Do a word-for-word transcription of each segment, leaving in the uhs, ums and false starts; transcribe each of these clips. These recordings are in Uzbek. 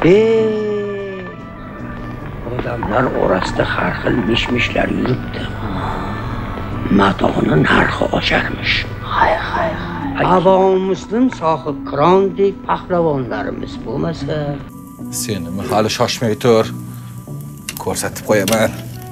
Ey! Odamlar orasida har xil mish-mishlar yuribdi. Matoning narxi osharmish. Hay hay hay. Avomimizning sohib kirondek pahlavonlarimiz bo'lmasa, seni hali shoshmay tur. Ko'rsatib qo'yaman.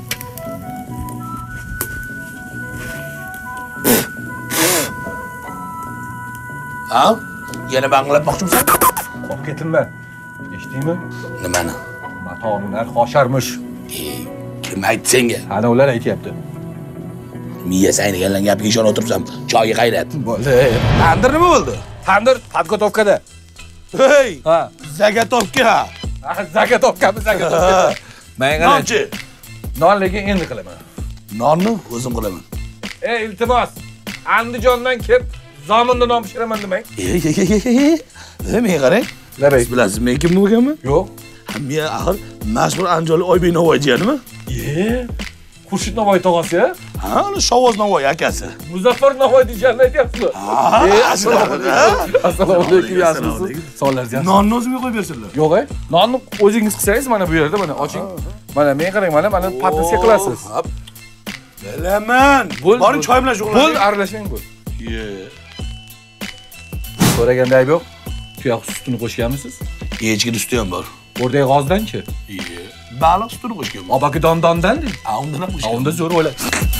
Ha? Yana banglatmoqchimisan? Qolib ketinma. Eshitdingmi? Nimani? Matoning narxi osharmish. Kim aytdi senga? Ana ular aytayapti. Miyasi ayniganlar gapiga ishonib o'tiribsan. Choyga qayrat. Bo'ldi. Tandir nima bo'ldi? Tandir podgotovkada. Hey! Ha, Zagatovka. zagatovkami, zagatovka. Menga Nonchi. Non lekin endi qilaman. Nonni o'zim qilaman. Ey, iltimos. Andijondan kelib, zominda non pishiraman demang. Ey, ey, ey, ey. ey. Men qarang. Labay. Bilasiz, men kim bo'lganman? Yo'q. Men axir mashhur andijonlik Oybek Navoiy jiyanimi? Ye. Xurshid Navoiy tog'asi-ya? Ha, Shovoz Navoiy akasi. Muzaffar Navoiy deganini aytyapsizmi? Ha, assalomu alaykum. Assalomu alaykum, yaxshimisiz? Sonlar yaxshi. Nonni o'zimga qo'yib bersinlar. Yo'q, ey. Nonni o'zingiz qilsangiz mana bu yerda mana oching. Mana men qarang, mana mana patnisga qilasiz. Bilaman. Boring choy bilan shug'ullaning. Bo'l, aralashmang bo'l. Ye. So'raganda ayb yo'q. Tuyoq sutini qo'shganmisiz? Echki suti ham bor. O'rdak g'ozdanchi? Ye. Baliq sutini qo'shganman. Obaki don-dondan. Ha, undan ham qo'shganman. Unda zo'r o'la.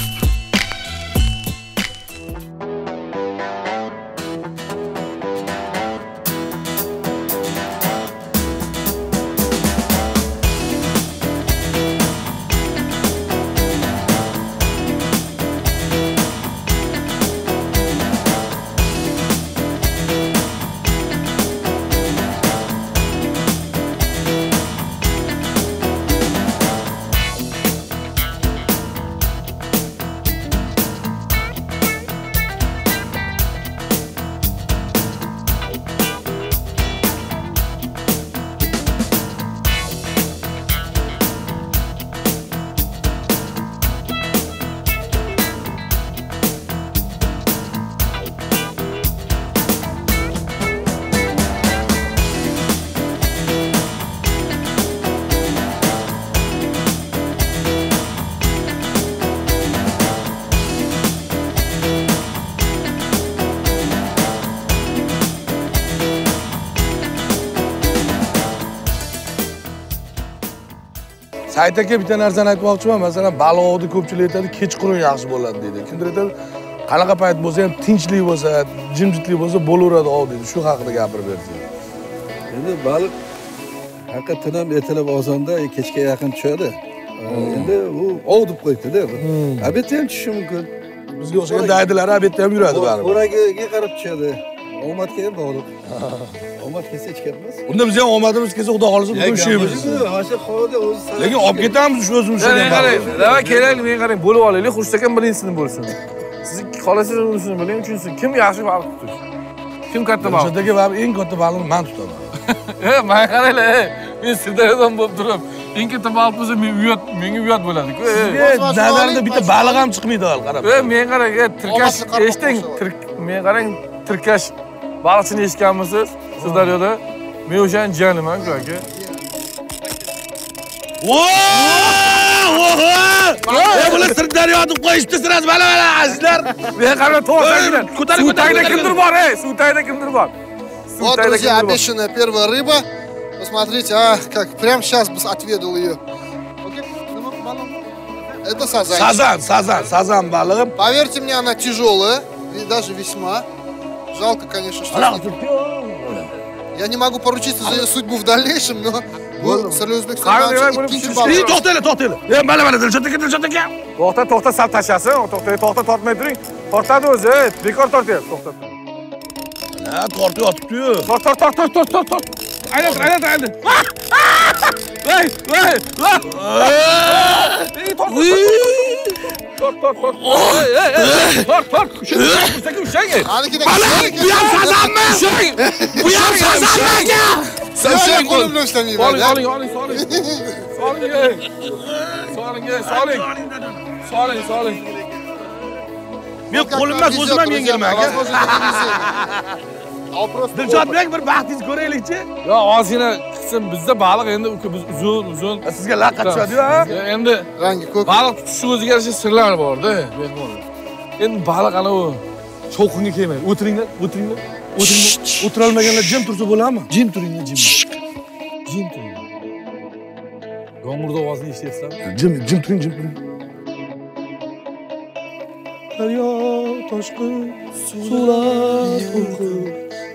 Sayt aka bitta narsani aytmoqchiman. Masalan, baliqni ko'pchilik aytadi, kechqurun yaxshi bo'ladi deydi. Kimdir aytadi, qanaqa payt bo'lsa ham tinchlik bo'lsa, jimjitlik bo'lsa bo'laveradi ov deydi. Shu haqida gapirib bersangiz. Endi baliq haqiqatan ham ertalab ozonda kechga yaqin tushadi. Endi u ov deb qo'yibdi-da. Obedda ham tushishi mumkin. Bizga o'xshagan daydilar obedda ham yuradi baribir. O'ragiga qarab tushadi. Omadga ham bog'liq. Omad kelsa hech gap emas. Unda biz ham omadimiz kelsa, Xudo xolisa bugun ishlaymiz. Hozir holda o'zi. Lekin olib ketamiz shu o'zimiz ishlaymiz. Qarang, nima kerak, men qarang, bo'lib olaylik. Xurshid akam birinchisini bo'lsin. Siz qolasiz unisini bo'ling, uchinchisi kim yaxshi baliq tutish? Kim katta baliq? Xurshid aka baribir eng katta baliqni men tutaman. E, men qaranglar, e, men Sirdaryodan bo'lib turib, eng katta baliq bo'lsa men uyat, menga uyat bo'ladi-ku. Nazarda bitta baliq ham chiqmaydi hal, qarab. E, men qarang, e, tirkash eshiting, men qarang, tirkash baliqchini eshitganmisiz? Sirdaryoda men o'shan jiyaniman-ku aka. Voh! Bular Sirdaryo deb qo'yishdi siz mana mana azizlar. Men qarang, to'g'ridan. Suv tagida kimdir bor, ey, suv tagida kimdir bor. Вот, друзья, обещанная первая рыба. Посмотрите, а, как прямо сейчас бы отведал ее. Это сазан. Sazan, sazan, sazan balığı. Поверьте мне, она тяжелая, и даже весьма. Жалко, конечно, что... Я не могу поручиться за ее судьбу в дальнейшем, но... Сырлыөзбек Сарманович ikkinchi baliq. İyi, to'xtanglar, to'xtanglar. Men mana mana Dilshod aka, Dilshod aka. To'xta, to'xta, sal tashlasin. To'xta, to'xta, tortmay turing. Tortadi o'zi, bekor tortyapti, to'xta. Ha, tortib yotibdi-yu. Tort, tort, tort, tort, tort, tort, tort. Aylat, aylat, aylat. Voy, voy, voy. Ey, tort. Tort, tort, tort. Ey, ey, ey. Tort, tort. Ushlang, ushlang. Anikida Bu ham sazanmi? Bu ham sazanmi aka? Sen qo'lim bilan ushlamayman. Oling, oling, oling, soling. Soling, ey. Soling, ey, soling. Soling, soling. Men qo'limdan o'zim ham yengilman aka. А просто... Dilshodbek bir baxtingizni ko'raylikchi. Yo, ozgina chiqsin. Bizda baliq endi biz uzun, uzun. Sizga laqqa tushadi-yu, ha? Endi Rangi ko'k. baliq tutish o'ziga yarasha sirlar bor-da, mehmonlar. Endi baliq ana u shovqinga kelmaydi. O'tiringlar, o'tiringlar. O'tiringlar. O'tira olmaganlar jim tursa bo'ladimi? Jim turinglar, jim. Jim turinglar. Yomg'irda ovozini eshityapsizmi? Jim, jim turing, jim turing. Daryo toshqin, suvlar to'lqin,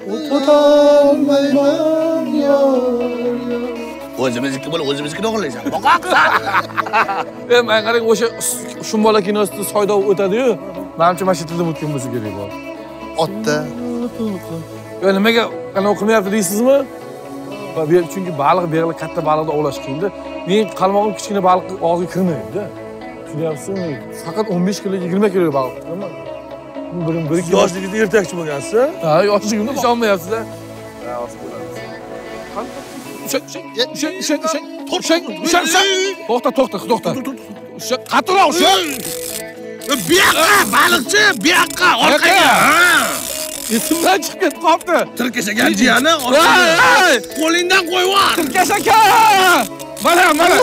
o'tolmayman yor. O'zimizniki bo'lib o'zimiznikini o'g'irlaysan. Boqoqsan. E, men qarang o'sha Shumbola kinosida soyda o'tadi-yu. Menimcha mana shu tilda o'tgan bo'lsa kerak bor. Otda. Yo nimaga ana o'qimayapti deysizmi? Va chunki baliq berilib katta baliqni ovlash qiyin-da. Men qalmog'im kichkina baliq og'ziga kirmaydi-da. Tushunyapsizmi? Faqat o'n besh kilo, yigirma kilo baliq tutaman. Birim bir ikki Yoshligingizda ertakchi bo'lgansiz-a? Ha, yoshligimda ishonmayapsiz-da. Ha, hozir bo'ladi. Ushak, ushak, ushak, ushak, ushak, ushak, ushak, ushak. To'xta, to'xta, to'xta. Ushak, qattiqroq ushak. Bu yoqqa, baliqchi, bu yoqqa, orqaga. Esimdan chiqib ketib qoldi. Tirkashagan jiyani orqaga. Qo'lingdan qo'yib yubor. Tirkash aka! Mana, mana.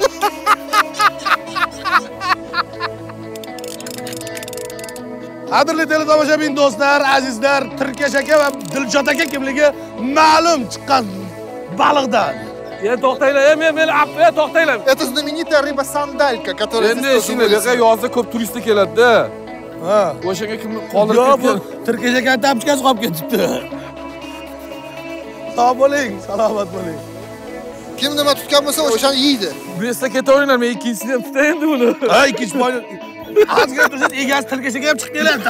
Qadrli teletomoshabin do'stlar, azizlar, Tirkash aka va Dilshod aka kimligi ma'lum chiqqan baliqdan. Ya to'xtanglar, men men affa, to'xtanglar. Это знаменитая рыба-сандалька, которая Endi здесь shunday тоже yoqqa yozda ko'p turistlar keladi-da. Ha. O'shaga kimni qoldirib Yo'q, bu ketgan? Tirkash akani tamchikasi qolib ketibdi. Sog' bo'ling, salomat bo'ling. Kim nima tutgan bo'lsa, o'shani yeydi. Bu yerda ketaveringlar, men ikkinchisini ham tutay endi buni. Ha, ikkinchi boy. Azga tursa egasi Tirkash aka ham chiqib keladi.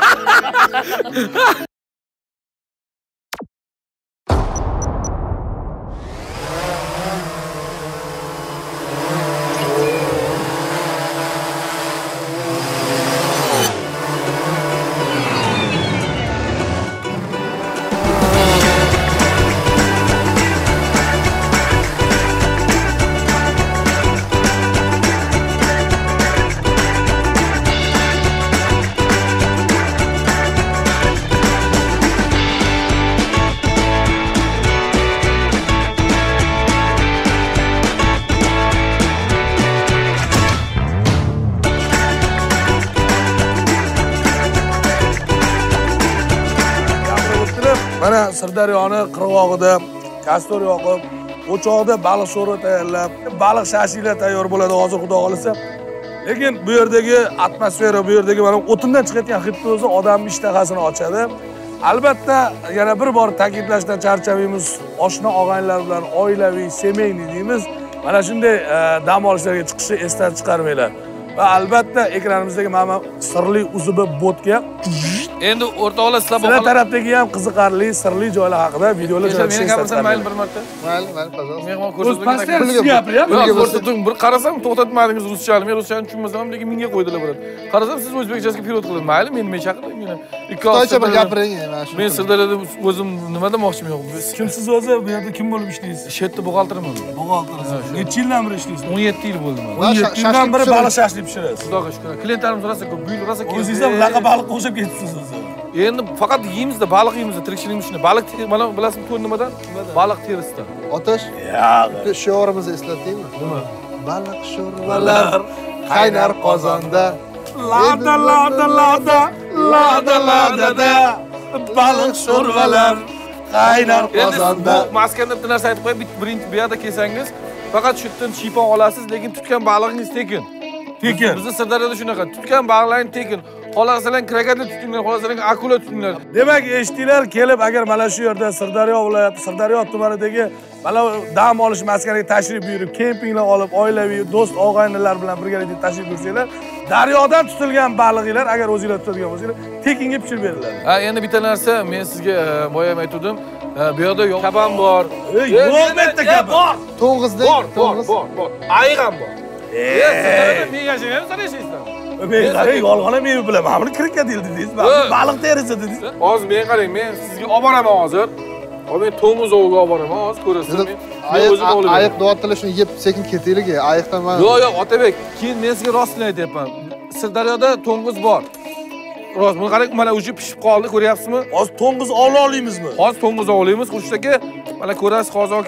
Mana Sirdaryoni qirg'og'ida kastor yoqib, o'choqda baliq sho'ri tayyorlab, baliq shashilar tayyor bo'ladi hozir xudo xolisa. Lekin bu yerdagi atmosfera, bu yerdagi mana o'tindan chiqayotgan hidni o'zi odamning ishtahasini ochadi. Albatta, yana bir bor ta'kidlashdan charchamaymiz. Oshna og'aynilar bilan oilaviy, semeyli deymiz. Mana shunday dam olishlarga chiqishni esdan chiqarmanglar. Va albatta ekranimizdagi mana sirli uzubi botga Endi o'rtoqlar sizlar sizlar tarafdagi ham qiziqarli, sirli joylar haqida videolar joylashtirishni meni gapirsam mayli bir marta. Mayli, mayli, pожалуйста. Mehmon O'z ko'rsating. pastda gapiryapti. Yo'q, ko'rsating. Bir qarasam to'xtatmadingiz ruschani. Men ruschani tushunmasam ham, lekin menga qo'ydilar bilan. Qarasam siz o'zbekchasiga pirot qilasiz. Mayli, meni men chaqirdingmi? Ikki Xitoycha bir gapiring mana shu. Men Sirdaryoda o'zim nima demoqchiman yo'q. Kimsiz o'zi bu yerda kim bo'lib ishlaysiz? Shu yerda buxgalterman. Buxgaltersiz. Necha yildan beri ishlaysiz? o'n yetti yil bo'ldi men. o'n yetti yildan beri baliq shashlik pishirasiz. Xudoga shukr. Klientlarimiz rosa ko'p, buyil rosa ko'p. O'zingiz ham laqa baliqqa o'xshab ketibsiz o'zi. Endi faqat yeymiz-da, baliq yeymiz-da, tirikchilik ishini. Baliq mana bilasizmi to'n nimadan? Baliq terisidan. Otash, Yo'q. shiorimizni eslatdingmi? Nima? Baliq sho'rvalar qaynar qozonda. Lada lada lada lada lada da baliq sho'rvalar qaynar qozonda. Bu maskanda bitta narsa aytib qo'yay, birinchi bu yerda kelsangiz, faqat shu yerdan shiypon olasiz, lekin tutgan baliqingiz tekin. Tekin. Bizning Sirdaryoda shunaqa, tutgan baliqlaring tekin. Xohlasalar krokodil tutinglar, xohlasalar akula tutinglar. Demak, eshitdinglar, kelib agar mana shu yerda Sirdaryo viloyati, Sirdaryo tumanidagi mana dam olish maskaniga tashrif buyurib, kempinglar olib, oilaviy, do'st, og'aynilar bilan birgalikda tashrif buyursanglar, daryodan tutilgan baliqlar agar o'zingizlar tutadigan bo'lsanglar, tekinga pishirib beriladi. Ha, endi bitta narsa men sizga boya ham aytdim. Bu yerda kaban bor. Ey, yo'q bu yerda kaban. To'ng'izdek, Bor, bor, to'ng'iz. bor, bor. Ayiq ham bor. Ey, Sirdaryoda men yashayman, sen yashaysan. Men qarang, yolg'on ham men bilaman. Buni krokodil dedingiz, baliq terisi dedingiz. Hozir men qarang, men sizga olib boraman hozir. Hozir men to'ng'iz oviga olib boraman, hozir ko'rasiz. Men o'zim olaman. Ayiq da'vatlar shuni yeb sekin ketaylik. Ayiqdan men Yo'q, yo'q, Otabek, keyin men sizga rostini aytyapman. Sirdaryoda to'ng'iz bor. Rost, buni qarang, mana uje pishib qoldi, ko'ryapsizmi? Hozir to'ng'iz ovla olamizmi? Hozir to'ng'iz ovlaymiz, Xurshidaka. Mana ko'rasiz hozir aka,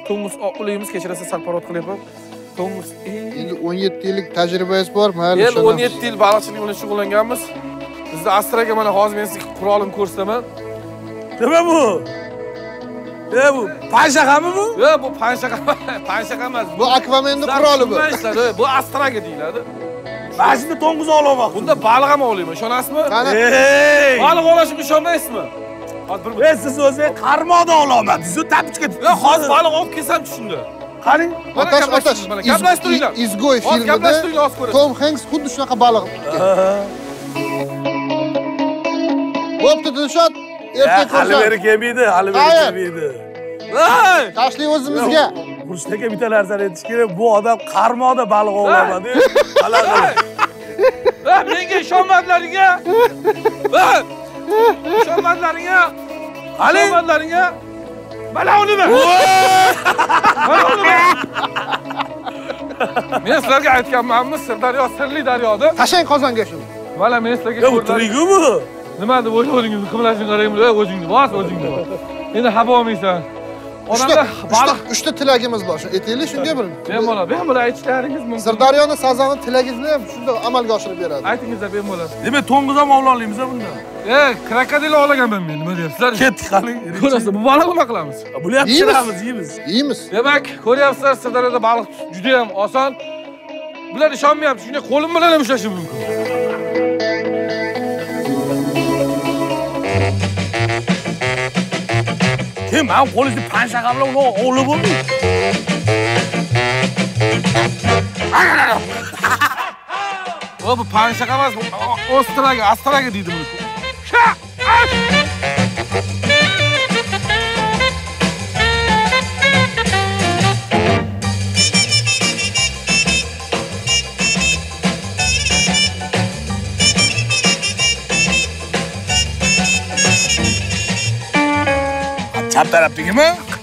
to'ng'iz oqlaymiz, kechirasiz sarparot qilyapman. To'ng'iz. Endi o'n yetti yillik tajribangiz bor, mayli. Endi o'n yetti yil baliqchilik bilan shug'ullanganmiz. Bizda Astraga mana hozir men sizga qurolimni ko'rsataman. Nima bu? E bu panshaxami bu? Yo'q, bu panshaxa, panshaxa emas. Bu akvamenni quroli bu. Bu Astraga deyiladi. Mana shunda to'ng'iz olaman. Bunda baliq ham olayman, ishonasizmi? Ey! Baliq olishimga ishonmaysizmi? Hozir bir Men siz o'zi qarmoqda olaman. Siz tapishga. Yo'q, hozir baliq olib kelsam tushunda. Qarang. Otash, otash. Gaplashtiringlar. Izgoy Hozir filmida gaplashtiringlar, hozir ko'rasiz. Tom Hanks xuddi shunaqa baliq. Bo'pti, Dilshod. Erta Hali ko'rsan. beri kelmaydi, hali beri kelmaydi. Voy! Tashlaylik o'zimizga. Xurshtaka bitta narsa aytish kerak. Bu odam qarmoqda baliq ovlamaydi. Qalaqa. Va menga ishonmadlaring-a? Va ishonmadlaring-a? Hali ishonmadlaring-a? Mana unimi? Mana unimi? Men sizlarga aytganmanmi, Sirdaryo sirli daryoda. Tashlang qozonga shuni. Mana men sizlarga Ya bu tirigu bu. Nima deb o'yladingiz? Qimlashini qaraymi? Ey, o'zingni bos, o'zingni bos. Endi xafa olmaysan. Odamlar baliq uchta tilagimiz bor. Shu aytaylik shunga bir. bemalol, bemalol aytishlaringiz mumkin. Sirdaryoni sazoni tilagingizni ham shunda amalga oshirib beradi. Aytingizlar bemalol. Demak, to'ng'iz ham ovla olamiz bunda. Ey, krokodil ovlaganman men, nima deyapsizlar? Ketdik qani. Ko'rasiz, bu baliq nima qilamiz? Buni ham pishiramiz, yeymiz. Yeymiz. Demak, ko'ryapsizlar, Sirdaryoda baliq tutish juda ham oson. Bular ishonmayapti, shunday qo'lim bilan ham ushlashim mumkin. Kim, men qo'lingizda panshaxa bilan uni ovlab bo'lmaydi. O bu panshaxa emas, bu Astraga, Astraga deydi buni. Chap tarafdagimi?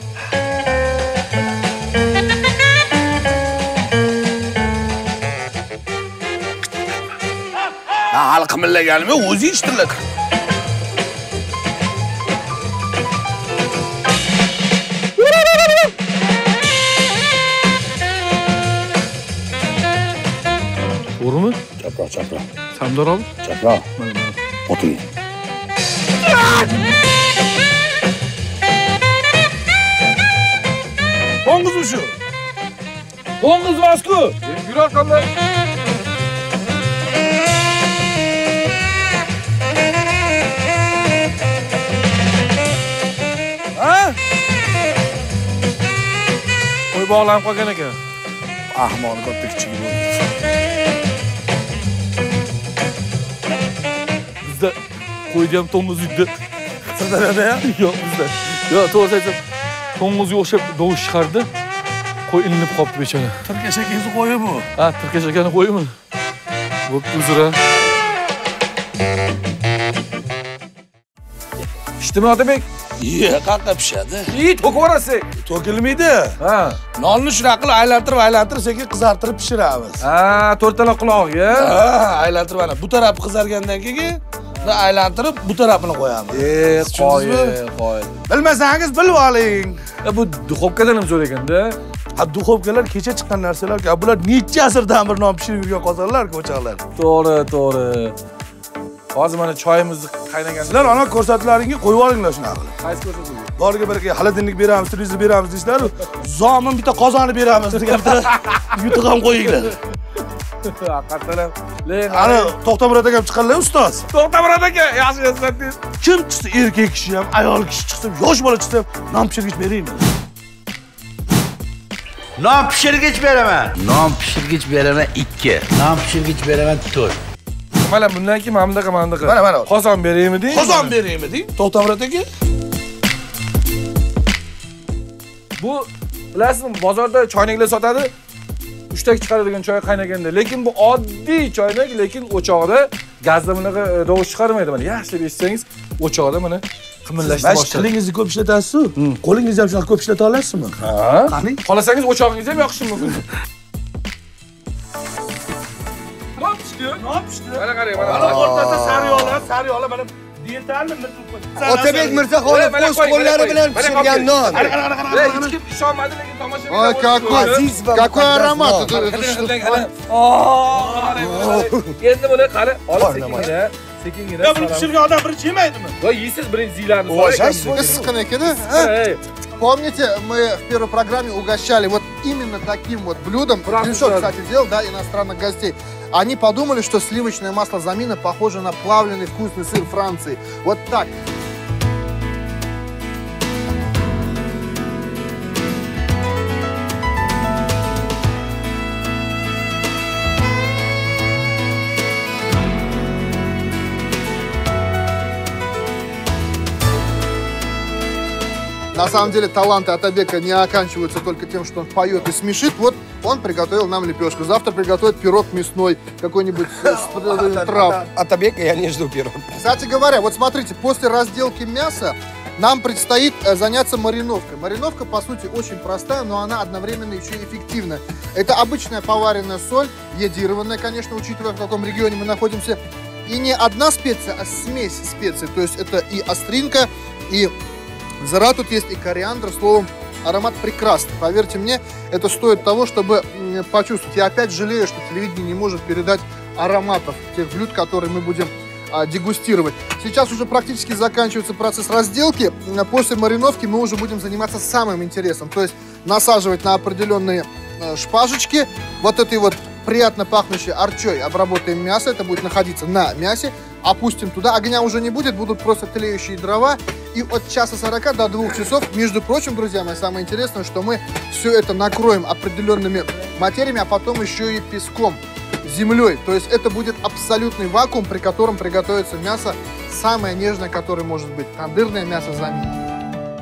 Ha, hali qimillaganimi? O'zi eshittirladi. To'g'rimi? Chaproq, chaproq. Samdor ol. Chaproq. O'ting. To'ng'izmi shu? To'ng'iz emas-ku. Yurar qanday? Ha? Qo'y bog'lanib qolgan ekan. Ahmoq katta kichigi bo'ldi. Bizda qo'ydi ham to'ng'iz uyda. Sirdaryoda ham? Yo'q, bizda. Yo'q, to'g'ri aytsam, to'ng'izga o'xshab dovush chiqardi. Qo'y ilinib qolibdi bechora. Turkiya shakingizni qo'yi bu. Ha, Turkiya shakani qo'yimi? Bo'pti, uzra. Pishdimi Otabek? Ye, qaqqa pishadi. Ey, to'kaverasiz. To'kilmaydi. Ha. Nonni shunaqa qilib aylantirib, aylantirib, sekin qizartirib pishiramiz. Ha, to'rttala quloqga. Ha, aylantirib ana bu tarafi qizargandan keyin aylantirib bu tarafini qo'yamiz. E, qo'y, qo'y. Bilmasangiz bilib oling. Bu duxovkadan ham zo'r ekanda. Ha, duxovkalar kecha chiqqan narsalar-ku. Bular necha asrdan bir non pishirib yurgan qozonlar-ku, o'choqlar. To'g'ri, to'g'ri. Hozir mana choyimizni qaynagan. Sizlar ana ko'rsatularingga qo'yib olinglar shunaqa qilib. Qaysi ko'rsatuv? Boriga bir xolodilnik beramiz, televizor beramiz deysizlar. Zomin bitta qozonni beramiz degan bitta yutuq ham qo'yinglar. Haqiqatan ham. Lekin Ana To'xtamurod akam chiqqanlar ustoz. To'xtamurod aka, yaxshi yozsangiz. Kim chiqsa, erkak kishi ham, ayol kishi chiqsa, yosh bola chiqsa, non pishirgich beraymi? Non pishirgich beraman. Non pishirgich beraman ikki. Non pishirgich beraman to'rt. Mana bundan keyin mana bunaqa, mana bunaqa. Mana mana. Qozon beraymi deng? Qozon beraymi deng? To'xtamurod aka. Bu bilasizmi, bozorda choynaklar sotadi. uchta chiqaradigan choy qaynaganda, lekin bu oddiy choynak, lekin o'choqda gazda bunaqa tovush chiqarmaydi. Mana yaxshi deb eshitsangiz, o'choqda mana qimillashni boshlaydi. Siz qo'lingizni ko'p ishlatasiz-ku? Qo'lingizni ham shunaqa ko'p ishlata olasizmi? Ha? Qani? Xolasangiz o'chog'ingizni ham yoqishi mumkin. Non pishdi, non pishdi. Mana qarang, mana Mana o'rtasida sariyog'lar, sariyog'lar mana Otabek Mirzaxonov o'z qo'llari bilan pishirgan non. Hech kim ishonmadi, lekin tomosha Ой, какой, какой аромат. Endi buni qara, olib sekingina, sekingina. Ya buni pishirgan odam birinchi yemaydimi? Voy, yeysiz birinchi ziylarni. Issiqqina ekan, а? Помните, мы в первой программе угощали вот именно таким вот блюдом. Гриншот, кстати, делал, да, иностранных гостей. Они подумали, что сливочное масло Замина похоже на плавленый вкусный сыр Франции. Вот так. На самом деле таланты Атабека не оканчиваются только тем, что он поет и смешит. Вот он приготовил нам лепешку. Завтра приготовит пирог мясной, какой-нибудь с трав. Атабека я не жду пирог. Кстати говоря, вот смотрите, после разделки мяса нам предстоит заняться мариновкой. Мариновка, по сути, очень простая, но она одновременно еще и эффективная. Это обычная поваренная соль, йодированная, конечно, учитывая, в каком регионе мы находимся. И не одна специя, а смесь специй. То есть это и остринка, и зара тут есть, и кориандр. Словом, аромат прекрасный. Поверьте мне, это стоит того, чтобы почувствовать. Я опять жалею, что телевидение не может передать ароматов тех блюд, которые мы будем а, дегустировать. Сейчас уже практически заканчивается процесс разделки. После мариновки мы уже будем заниматься самым интересным. То есть насаживать на определенные а, шпажечки вот этой вот приятно пахнущей арчой. Обработаем мясо, это будет находиться на мясе. Опустим туда, огня уже не будет, будут просто тлеющие дрова. И от часа сорока до двух часов, между прочим, друзья мои, самое интересное, что мы все это накроем определенными материями, а потом еще и песком, землей. То есть это будет абсолютный вакуум, при котором приготовится мясо, самое нежное, которое может быть. Тандырное мясо Замин.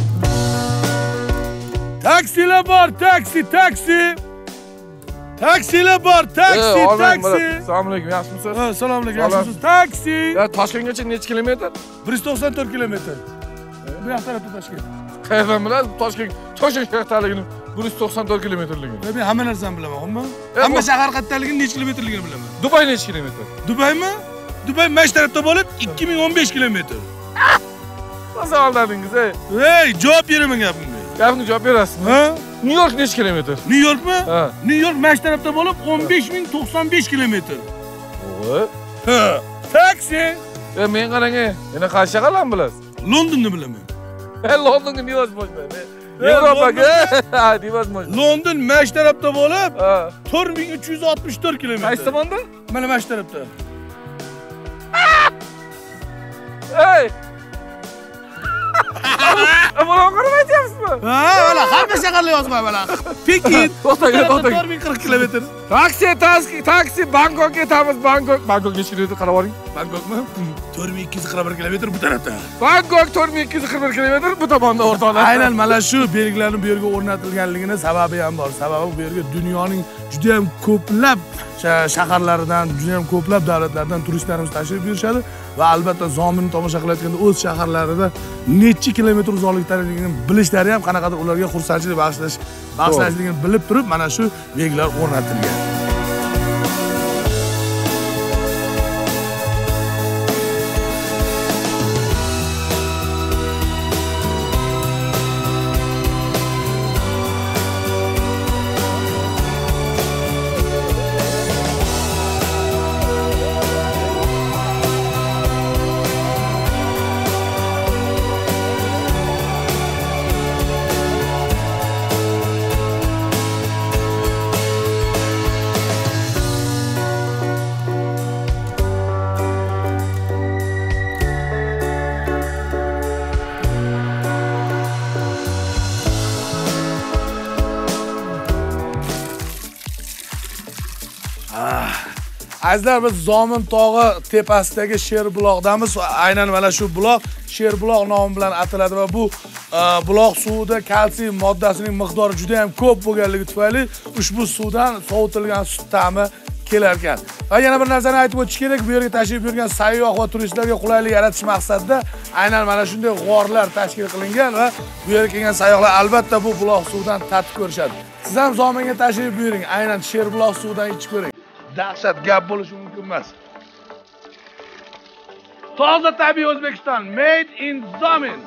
Taksilar bor, taksi, taksi. Taksilar bor, taksi, taksi. Assalomu alaykum, yaxshimisiz? Ha, assalomu alaykum, yaxshimisiz? Taksi. Ya Toshkentgacha necha kilometr? bir yuz to'qson to'rt kilometr. Bu yoq tarafda Toshkent. Qayerdan bilasiz? Toshkent, Toshkent shahardaligini bir yuz to'qson to'rt kilometrligini. Men hamma narsani bilaman, xommi? Hamma shahar qattaligini necha kilometrligini bilaman. Dubay necha kilometr? Dubaymi? Dubay mana shu tarafda bo'lib ikki ming o'n besh kilometr. Nasıl aldadingiz, ey? Hey, javob beraman gapimga. Gapimga javob berasizmi? Ha? New York necha kilometr? New Yorkmi? Ha. New York mana shu tarafda bo'lib o'n besh ming to'qson besh kilometr. O'g'i. Ha, taksi. E men qarang, yana qaysi shaharlarni bilasiz? Londonni bilaman. E Londonga niyaz bo'lmaydi. Yevropaga, ha, niyaz bo'lmaydi. London mana shu tarafda bo'lib to'rt ming uch yuz oltmish to'rt kilometr. Qaysi tomonda? Mana mana shu tarafda. Ey! Buni qaramayapsizmi? Ha, mana hamma shaharlar yozma mana. Pekin, to'xtaga, to'xtaga. to'rt ming qirq kilometr. Taksi, taksi, taksi, Bangkok ketamiz, Bangkok. Bangkok necha kilometr qarab oling? Bangkokmi? to'rt ming ikki yuz qirq bir kilometr bu tarafda. Bangkok to'rt ming ikki yuz qirq bir kilometr bu tomonda o'rtoqlar. Aynan mana shu belgilarning bu yerga o'rnatilganligini sababi ham bor. Sababi bu yerga dunyoning juda ham ko'plab shaharlaridan, juda ham ko'plab davlatlardan turistlarimiz tashrif buyurishadi va albatta Zominni tomosha qilayotganda o'z shaharlarida necha kilometr uzoqlikdaligini bilishlari ham qanaqadir ularga xursandchilik bag'ishlash, bag'ishlashligini bilib turib mana shu belgilar o'rnatilgan. Azizlar, biz Zomin tog'i tepasidagi Sherbuloqdamiz. Aynan mana shu buloq Sherbuloq nomi bilan ataladi va bu buloq suvida kalsiy moddasining miqdori juda ham ko'p bo'lganligi tufayli ushbu suvdan sovitilgan sut ta'mi kelar ekan. Va yana bir narsani aytib o'tish kerak, bu yerga tashrif buyurgan sayyoh va turistlarga qulaylik yaratish maqsadida aynan mana shunday g'orlar tashkil qilingan va bu yerga kelgan sayyohlar albatta bu buloq suvidan tatib ko'rishadi. Siz ham Zominga tashrif buyuring, aynan Sherbuloq suvidan ichib ko'ring. Dahshat gap bo'lishi mumkin emas. Toza tabiiy O'zbekiston, made in Zomin.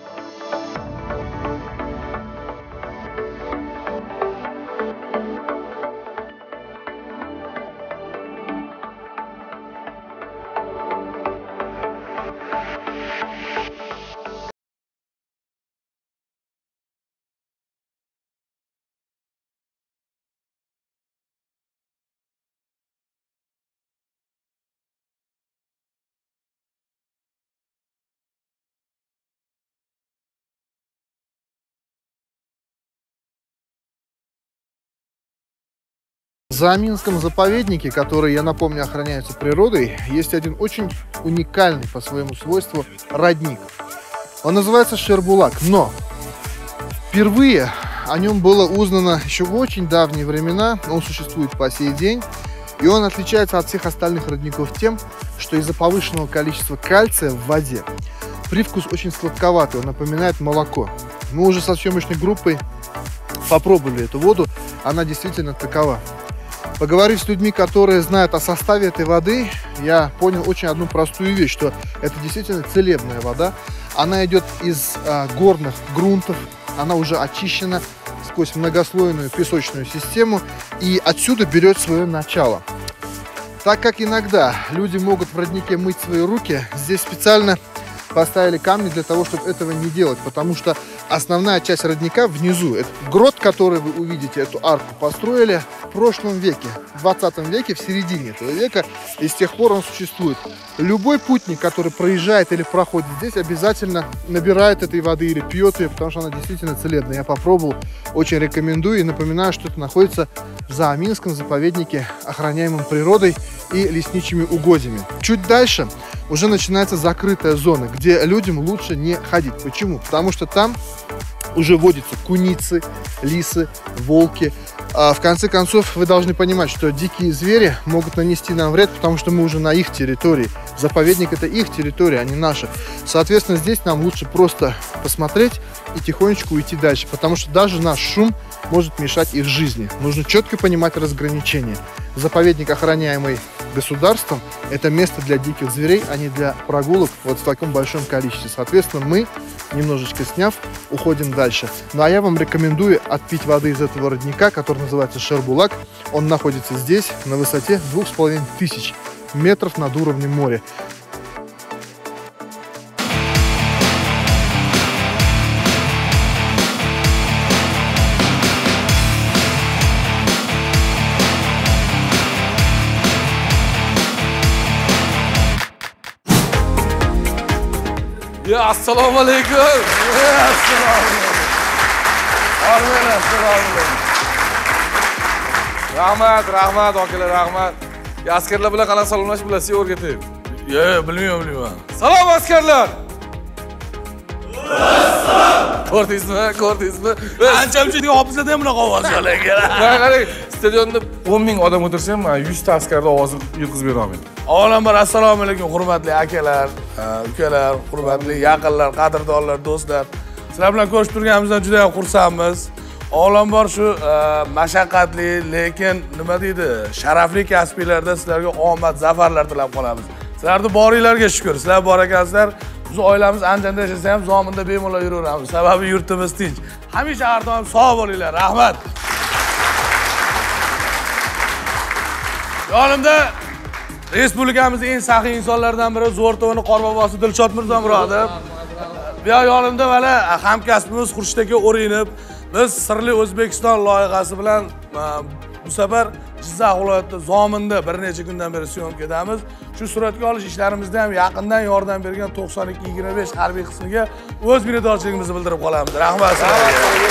В Заоминском заповеднике, который, я напомню, охраняется природой, есть один очень уникальный по своему свойству родник. Он называется Шербулак, но впервые о нем было узнано еще в очень давние времена, он существует по сей день, и он отличается от всех остальных родников тем, что из-за повышенного количества кальция в воде привкус очень сладковатый, он напоминает молоко. Мы уже со съемочной группой попробовали эту воду, она действительно такова. Поговорив с людьми, которые знают о составе этой воды, я понял очень одну простую вещь, что это действительно целебная вода. Она идет из а, горных грунтов, она уже очищена сквозь многослойную песочную систему и отсюда берет свое начало. Так как иногда люди могут в роднике мыть свои руки, здесь специально поставили камни для того, чтобы этого не делать, потому что основная часть родника внизу. Этот грот, который вы увидите, эту арку построили в прошлом веке, в двадцатом веке, в середине этого века, и с тех пор он существует. Любой путник, который проезжает или проходит здесь, обязательно набирает этой воды или пьет ее, потому что она действительно целебная. Я попробовал, очень рекомендую и напоминаю, что это находится в Заоминском заповеднике, охраняемом природой и лесничими угодьями. Чуть дальше уже начинается закрытая зона, где людям лучше не ходить. Почему? Потому что там уже водятся куницы, лисы, волки. А в конце концов, вы должны понимать, что дикие звери могут нанести нам вред, потому что мы уже на их территории. Заповедник — это их территория, а не наша. Соответственно, здесь нам лучше просто посмотреть и тихонечко уйти дальше, потому что даже наш шум может мешать их жизни. Нужно четко понимать разграничения. Заповедник, охраняемый государством, это место для диких зверей, а не для прогулок вот в таком большом количестве. Соответственно, мы, немножечко сняв, уходим дальше. Ну а я вам рекомендую отпить воды из этого родника, который называется Шербулак. Он находится здесь на высоте двух с половиной тысяч метров над уровнем моря. Ya assalomu alaykum. Ya assalomu alaykum. Armen assalomu alaykum. Rahmat, rahmat akalar, rahmat. Ya askarlar bilan qanaqa salomlash bilasiz o'rgatib. Yo, bilmayman, bilmayman. Salom askarlar. Ko'rdingizmi? Ko'rdingizmi? Anchamchilik hofizada ham bunaqa ovoz kelar. Qarang, stadionda o'n ming odam o'tirsa ham yuz ta askarning ovozini yetkazib bera olmayman. Avvalambor assalomu alaykum hurmatli akalar, ukalar, hurmatli yaqinlar, qadrdonlar, do'stlar. Sizlar bilan ko'rishib turganimizdan juda ham xursandmiz. Avvalambor shu mashaqqatli, lekin nima deydi, sharafli kasbinglarda sizlarga omad, zafarlar tilab qolamiz. Sizlarning boringlarga shukr. Sizlar bor ekansizlar. Biz oilamiz Andijonda yashasa ham Zominda bemalol yuraveramiz. Sababi yurtimiz tinch. Hamisha har doim sog' bo'linglar. Rahmat. Yonimda respublikamizning eng saxiy insonlaridan biri Zo'rto'ni Qorbobosi Dilshod Mirzo Murodov. Bu yonimda mana hamkasbimiz Xurshid aka O'rinib, biz Sirli O'zbekiston loyihasi bilan bu safar Jizzax viloyatida Zominda bir necha kundan beri syomkadamiz. Shu suratga olish ishlarimizda ham yaqindan yordam bergan to'qson ikki yigirma besh harbiy qismiga o'z minnatdorchiligimizni bildirib qolamiz. Rahmat sizlarga.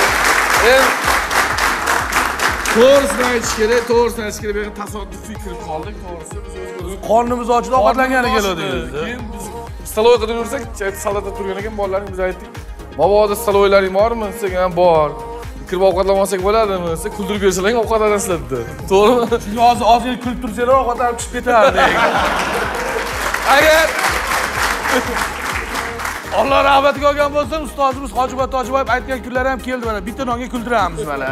To'g'risini aytish kerak, to'g'risini aytish kerak. Men tasodifiy kirib qoldik, to'g'risi biz o'zimiz qornimiz ochib ovqatlangani keldik. Keyin biz staloy qilib yursak, salata turgan ekan, bolalarning biz aytdik. Mobodo staloylaring bormi? Desak ham bor. Kirib ovqatlamasak bo'ladimi? Desa, kuldirib bersalaring ovqatlanasizlar dedi. To'g'rimi? Chunki hozir ozgina kulib tursanglar ovqatlanib chiqib ketardi. Agar Alloh rahmatiga olgan bo'lsa, ustozimiz Hojiboy Tojiboyev aytgan kunlar ham keldi mana. Bitta nonga kuldiramiz mana.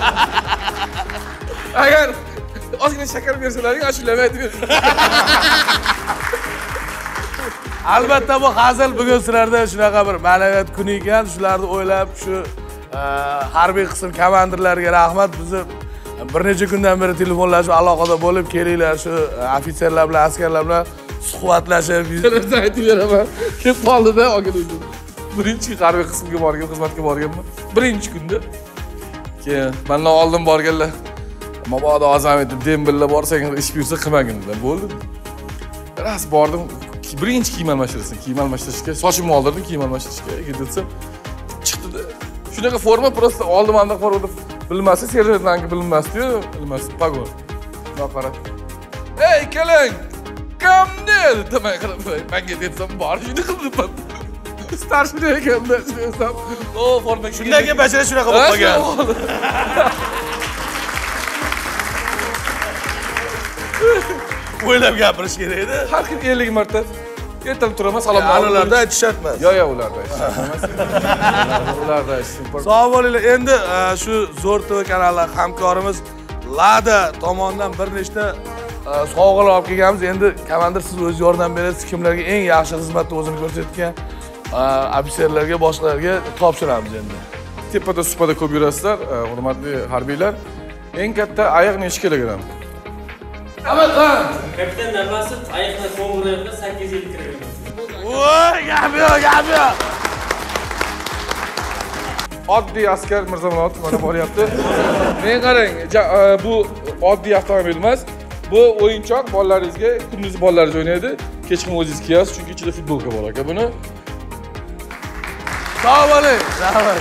Agar ozgina shakar bersalaring, ashulamaydi. Albatta bu hazil bugun sizlarda shunaqa bir ma'naviyat kuni ekan, shularni o'ylab shu harbiy qism komandirlariga rahmat. Bizni bir necha kundan beri telefonlashib aloqada bo'lib kelinglar, shu ofitserlar bilan, askarlar bilan suhbatlashib, yuzlarni aytib beraman. Kelib qoldi-da, og'ildim. Birinchi harbiy qismga borgan, xizmatga borganman. Birinchi kunda. Keyin mendan oldin borganlar. Mabodo azam etib, Dembilla borsang ish buyursa qilmaginda bo'ldi. Ras bordim. Birinchi kiyim almashtirsin, kiyim almashtirishga, sochimni oldirdim, kiyim almashtirishga ketdim. Chiqdi-da. Shunaqa forma prosta oldim, anda qaradi. Bilmasa, serjantlarga bilmasdi-yu, bilmasdi, pagon. Naqarat. Ey, keling. Kamni demay qilib, menga detsam, bor shuni qildim. Starshina ekanda, desam, o forma shunday bashara shunaqa bo'lib qolgan. O'ylab gapirish kerak edi. Har kun ellik marta ertalab turaman, salom alaykum. Ularda aytishatmas. Yo'q, yo'q, ularda aytishatmas. Ularda aytishim. Sog' bo'linglar. Endi shu Zo'r T V kanali hamkorimiz Lada tomonidan bir nechta sovg'alar olib kelganmiz. Endi komandir siz o'z yordam berasiz, kimlarga eng yaxshi xizmatni o'zini ko'rsatgan ofitserlarga, boshqalarga topshiramiz endi. Tepada supada ko'p yurasizlar, hurmatli harbiylar. Eng katta ayiq necha kilogramm? Amatxon! Kapitan Namasit ayiqni so'ng'irayotda sakkiz yuz ellik kilogramm. Voy, gap yo'q, gap yo'q. Oddiy askar Mirzamonot mana boryapti. Men qarang, bu oddiy avtomobil emas. Bu o'yinchoq, bolalaringizga, kunduz bolalaringiz o'ynaydi, kechqurun o'zingiz kiyasiz, chunki ichida futbolka bor ekan buni. Sog' bo'ling. Rahmat.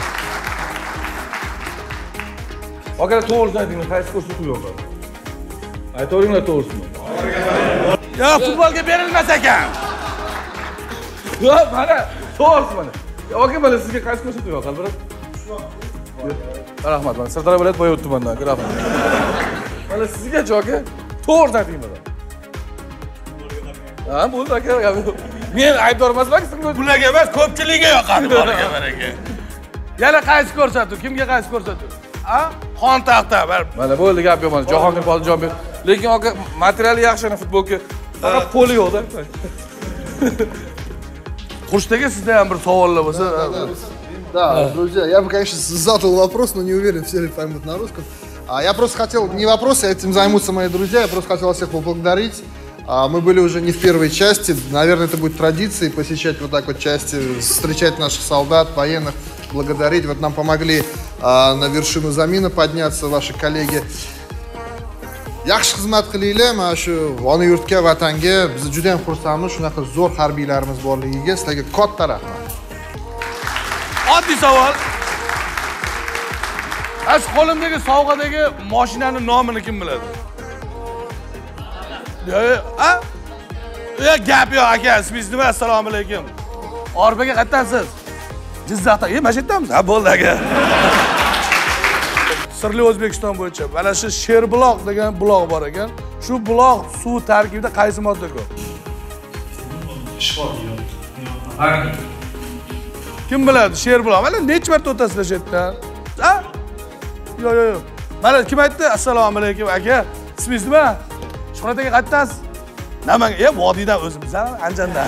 Aka to'g'risini ayting, qaysi ko'rsatuv yo'q? Aytavringlar to'g'risini. Yo'q, futbolga berilmas ekan. Yo'q, mana to'g'risi mana. Aka, mana sizga qaysi ko'rsatuv yo'q, albatta. Rahmat, mana Sirdaryo viloyat Boyovut tumanidan, rahmat. Mana sizga aka, to'g'risini ayting mana. Ha, bo'ldi aka. Men aybdor emasman, sizga bularga emas, ko'pchilikga yoqadi bolaga baraka. Yana qaysi ko'rsatuv? Kimga qaysi ko'rsatuv? Ha? Xon taxta. Mana bo'ldi, gap yo'q mana. Jahongir Poljonbek. Lekin aka, materiali yaxshi ana futbolka. Faqat poli yo'q-da. Qurshdagi sizda ham bir savollar bo'lsa. Да, друзья, я бы, конечно, задал вопрос, но не уверен, все ли поймут на русском. А, я просто хотел, не вопрос, этим займутся мои друзья, я просто хотел всех поблагодарить. А, мы были уже не в первой части, наверное, это будет традицией посещать вот так вот части, встречать наших солдат, военных, благодарить. Вот нам помогли а, на вершину замина подняться ваши коллеги. Yaxshi xizmat qilinglar, mana shu ona yurtga, vatanga. Biz juda ham xursandmiz, shunaqa zo'r harbiylarimiz borligiga. Sizlarga katta rahmat. Oddiy savol. Ash qo'limdagi sovg'adagi mashinaning nomini kim biladi? Yo'q, a? Ya gap yo'q aka, ismingiz nima? Assalomu alaykum. Orbaga qayerdansiz? Jizzaxdan. E, mana shu yerdamiz. Ha, bo'ldi aka. Sirli O'zbekiston bo'yicha mana shu Sherbuloq degan buloq bor ekan. Shu buloq suv tarkibida qaysi modda ko'p? Kim biladi Sherbuloq? Mana necha marta o'tasizlar shu yerdan? Ha? Yo'q, yo'q, yo'q. Mana kim aytdi? Assalomu alaykum aka. Ismingiz nima? Shuhrat aka qayerdansiz? Namangan, e, vodiydan o'zimizdan, Andijondan.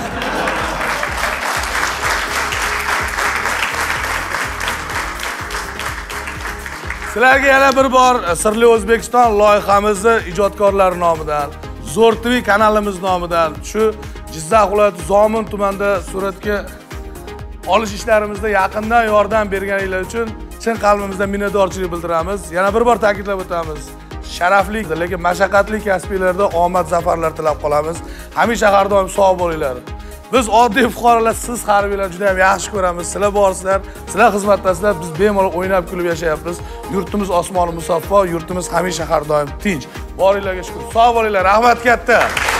Sizlarga yana bir bor Sirli O'zbekiston loyihamizni ijodkorlari nomidan, Zo'r T V kanalimiz nomidan, shu Jizzax viloyati Zomin tumanida suratga olish ishlarimizda yaqindan yordam berganinglar uchun chin qalbimizdan minnatdorchilik bildiramiz. Yana bir bor ta'kidlab o'tamiz. Sharafli, lekin mashaqqatli kasbiylarda omad, zafarlar tilab qolamiz. Hamisha har doim sog' bo'linglar. Biz oddiy fuqarolar, siz harbiylar juda ham yaxshi ko'ramiz. Sizlar borsizlar, sizlar xizmatdasizlar, biz bemalol o'ynab kulib yashayapmiz. Yurtimiz osmoni musaffo, yurtimiz hamisha har doim tinch. Boringlarga shukr. Sog' bo'linglar, rahmat katta.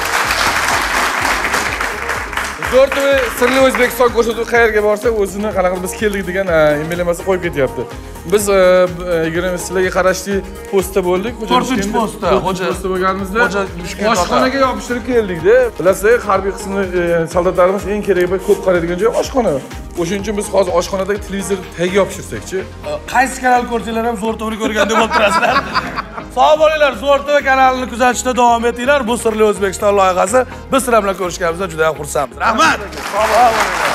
Zo'r T V Sirli O'zbekiston ko'rsatuvi qayerga borsa, o'zini qanaqa biz keldik degan emblemasi qo'yib ketyapti. Biz yigirma sizlarga qarashli postda bo'ldik. to'rtinchi postda, xo'ja postda bo'lganimizda xo'ja oshxonaga yopishtirib keldik-da. Bilasizlar, harbiy qismni soldatlarimiz eng kerak va ko'p qaraydigan joy oshxona. O'shuning uchun biz hozir oshxonadagi televizor tagiga yopishtirsakchi. Qaysi kanal ko'rsanglar ham zo'r to'g'ri ko'rgan deb o'tirasizlar. Sog' bo'linglar, Zo'r T V kanalini kuzatishda davom etinglar. Bu Sirli O'zbekiston loyihasi. Biz sizlar bilan ko'rishganimizdan juda ham xursandmiz. Rahmat. Sog' bo'linglar.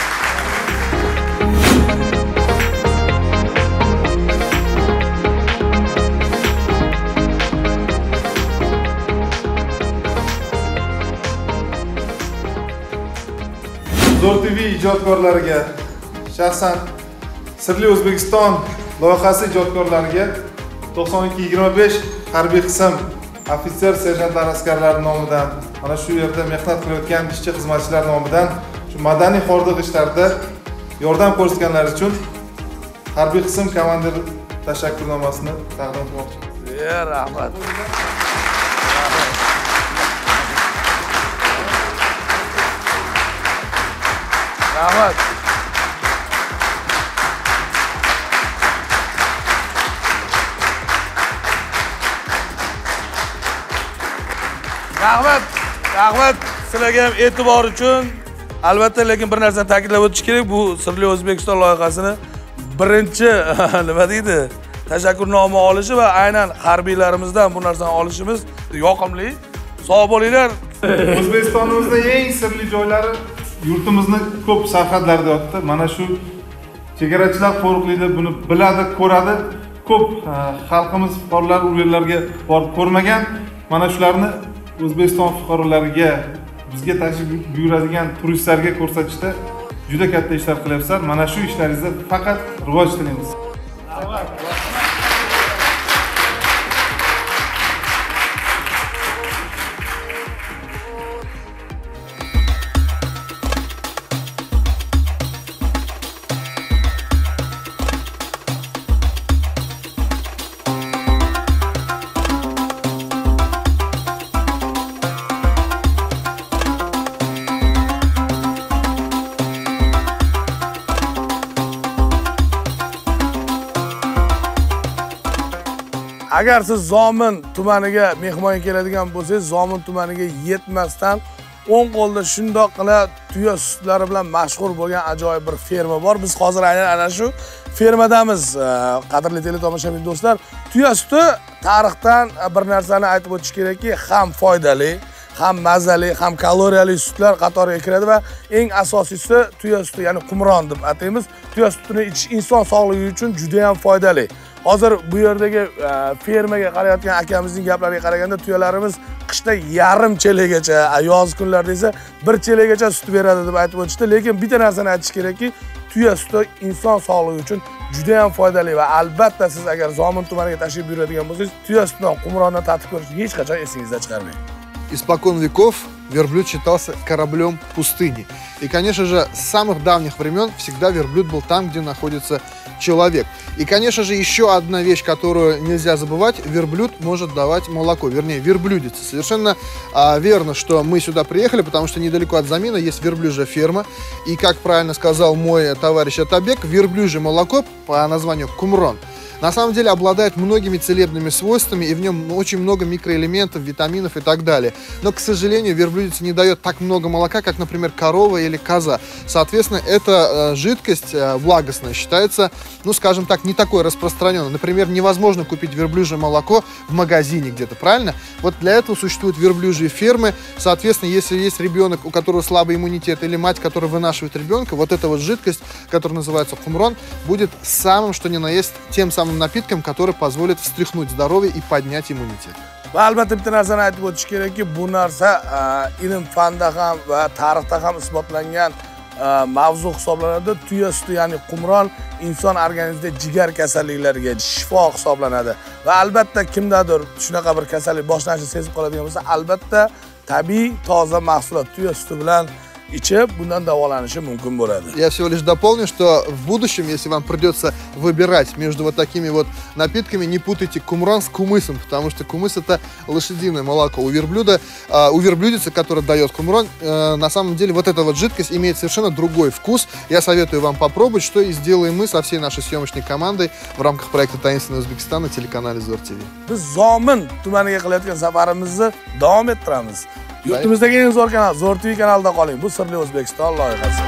Zo'r T V ijodkorlariga, shaxsan Sirli O'zbekiston loyihasi ijodkorlariga to'qson ikki yigirma besh harbiy qism ofitser, serjantlar, askarlar nomidan, mana shu yerda mehnat qilayotgan ishchi xizmatchilar nomidan shu madaniy hordiq ishlarida yordam ko'rsatganlari uchun harbiy qism komandir tashakkurnomasini taqdim etmoqchimiz. Ya rahmat. Rahmat. Rahmat. Rahmat sizlarga ham e'tibor uchun. Albatta, lekin bir narsani ta'kidlab o'tish kerak, bu Sirli O'zbekiston loyihasini birinchi nima deydi? Tashakkurnoma olishi va aynan harbiylarimizdan bu narsani olishimiz yoqimli. Sog' bo'linglar. O'zbekistonimizning eng sirli joylari yurtimizni ko'p sarhadlarda yotibdi. Mana shu chegarachilar qo'riqlaydi, buni biladi, ko'radi. Ko'p xalqimiz fuqarolar u yerlarga borib ko'rmagan. Mana shularni O'zbekiston fuqarolariga, bizga tashrif buyuradigan turistlarga ko'rsatishda juda katta ishlar qilyapsizlar. Mana shu ishlaringizda faqat rivoj tilaymiz. Agar siz Zomin tumaniga mehmonga keladigan bo'lsangiz, Zomin tumaniga yetmasdan o'ng qo'lda shundoqqina tuya sutlari bilan mashhur bo'lgan ajoyib bir ferma bor. Biz hozir aynan ana shu fermadamiz. Qadrli teletomoshabin do'stlar, tuya suti tarixdan bir narsani aytib o'tish kerakki, ham foydali, ham mazali, ham kaloriyali sutlar qatoriga kiradi va eng asosiysi tuya suti, ya'ni qumron deb ataymiz. Tuya sutini ichish inson sog'ligi uchun juda ham foydali. Hozir bu yerdagi fermaga qarayotgan akamizning gaplariga qaraganda tuyalarimiz qishda yarim chelagacha, yoz kunlarida esa bir chelagacha sut beradi deb aytib o'tishdi. Lekin bitta narsani aytish kerakki, tuya suti inson sog'ligi uchun juda ham foydali va albatta siz agar Zomin tumaniga tashrif buyuradigan bo'lsangiz, tuya sutidan qumronni tatib ko'rishni hech qachon esingizdan chiqarmang. Испокон веков верблюд считался кораблем пустыни. И, конечно же, с самых давних времен всегда верблюд был там, где находится человек. И, конечно же, еще одна вещь, которую нельзя забывать, верблюд может давать молоко, вернее, верблюдица. Совершенно а, верно, что мы сюда приехали, потому что недалеко от Замина есть верблюжья ферма. И, как правильно сказал мой товарищ Атабек, верблюжье молоко по названию кумрон на самом деле обладает многими целебными свойствами, и в нем очень много микроэлементов, витаминов и так далее. Но, к сожалению, верблюдица не дает так много молока, как, например, корова или коза. Соответственно, эта э, жидкость э, влагостная считается, ну, скажем так, не такой распространенной. Например, невозможно купить верблюжье молоко в магазине где-то, правильно? Вот для этого существуют верблюжьи фермы. Соответственно, если есть ребенок, у которого слабый иммунитет, или мать, которая вынашивает ребенка, вот эта вот жидкость, которая называется кумрон, будет самым, что ни на есть, тем самым напитком, который позволит встряхнуть здоровье и поднять иммунитет. Va albatta bitta narsani aytib o'tish kerakki, bu narsa ilm fanda ham va tarixda ham isbotlangan mavzu hisoblanadi. Tuya suti, ya'ni qumron inson organizmida jigar kasalliklariga shifo hisoblanadi. Va albatta kimdadir shunaqa bir kasallik boshlanishini sezib qoladigan bo'lsa, albatta tabiiy toza mahsulot tuya suti bilan ichib, bundan davolanishi mumkin bo'ladi. Я всего лишь дополню, что в будущем, если вам придется выбирать между вот такими вот напитками, не путайте кумран с кумысом, потому что кумыс — это лошадиное молоко. У верблюда, э, у верблюдицы, которая дает кумран, э, на самом деле вот эта вот жидкость имеет совершенно другой вкус. Я советую вам попробовать, что и сделаем мы со всей нашей съемочной командой в рамках проекта «Таинственный Узбекистан» на телеканале Зор ТВ. Biz Zomin tumaniga qilayotgan safarimizni davom ettiramiz. Yurtimizdagi eng zo'r kanal Zor T V kanalida qoling. Bu Sirli O'zbekiston loyihasi.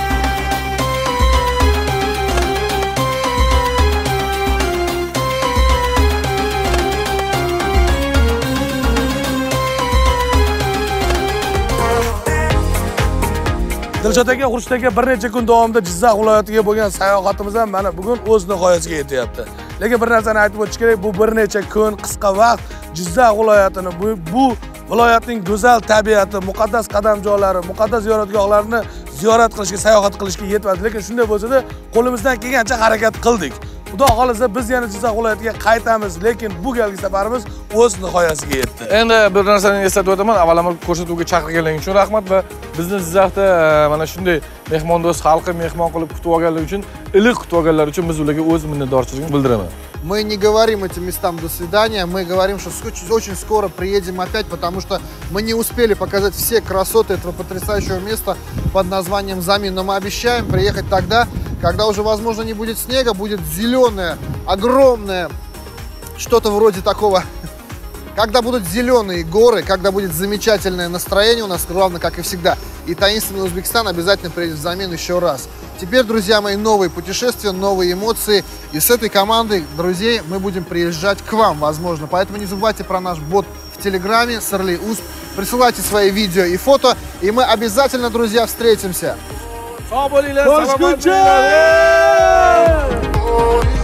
Dilshod aka, Xurshid aka bir necha kun davomida Jizzax viloyatiga bo'lgan sayohatimiz ham mana bugun o'z nihoyasiga yetyapti. Lekin bir narsani aytib o'tish kerak, bu bir necha kun, qisqa vaqt Jizzax viloyatini, bu, bu viloyatning go'zal tabiati, muqaddas qadamjoylari, muqaddas ziyoratgohlarni ziyorat qilishga, sayohat qilishga yetmadi. Lekin shunday bo'lsa-da, qo'limizdan kelgancha harakat qildik. Xudo xolisa biz yana Jizzax viloyatiga qaytamiz, lekin bu galgi safarimiz o'z nihoyasiga yetdi. Endi bir narsani eslatib o'taman, avvalambor ko'rsatuvga chaqirganlar uchun rahmat va bizni Jizzaxda mana shunday mehmondo'st xalqi mehmon qilib kutib olganlar uchun, iliq kutib olganlar uchun biz ularga o'z minnatdorchiligimni bildiraman. Мы не говорим этим местам до свидания, мы говорим, что очень скоро приедем опять, потому что мы не успели показать все красоты этого потрясающего места под названием Замин, но мы обещаем приехать тогда, когда уже, возможно, не будет снега, будет зеленое, огромное, что-то вроде такого, когда будут зеленые горы, когда будет замечательное настроение у нас, ровно как и всегда. И таинственный Узбекистан обязательно приедет в Замин еще раз. Теперь, друзья мои, новые путешествия, новые эмоции. И с этой командой, друзей, мы будем приезжать к вам, возможно. Поэтому не забывайте про наш бот в Телеграме, Сырли Узб. Присылайте свои видео и фото, и мы обязательно, друзья, встретимся. Sağ olun.